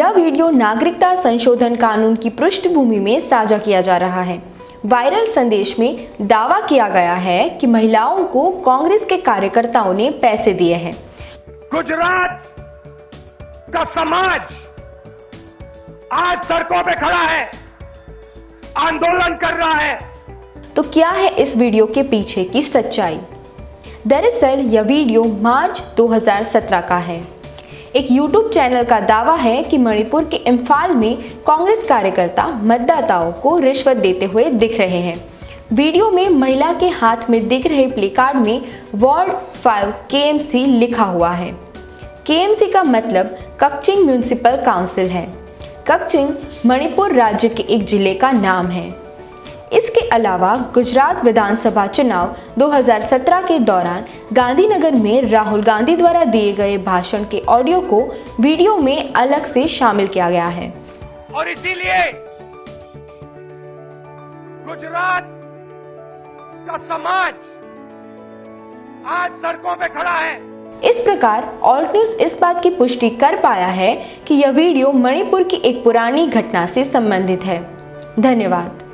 यह वीडियो नागरिकता संशोधन कानून की पृष्ठभूमि में साझा किया जा रहा है। वायरल संदेश में दावा किया गया है कि महिलाओं को कांग्रेस के कार्यकर्ताओं ने पैसे दिए हैं। गुजरात का समाज आज सड़कों पे खड़ा है, आंदोलन कर रहा है। तो क्या है इस वीडियो के पीछे की सच्चाई? दरअसल यह वीडियो मार्च 2017 का है। एक YouTube चैनल का दावा है कि मणिपुर के इम्फाल में कांग्रेस कार्यकर्ता मतदाताओं को रिश्वत देते हुए दिख रहे हैं। वीडियो में महिला के हाथ में दिख रहे प्लेकार्ड में वार्ड 5 KMC लिखा हुआ है। KMC का मतलब कपचिंग म्युनिसिपल काउंसिल है। कपचिंग मणिपुर राज्य के एक जिले का नाम है। इसके अलावा गुजरात विधानसभा चुनाव 2017 के दौरान गांधीनगर में राहुल गांधी द्वारा दिए गए भाषण के ऑडियो को वीडियो में अलग से शामिल किया गया है। और इसीलिए गुजरात का समाज आज सड़कों पे खड़ा है। इस प्रकार ऑल्ट न्यूज इस बात की पुष्टि कर पाया है कि यह वीडियो मणिपुर की एक पुरानी घटना से संबंधित है। धन्यवाद।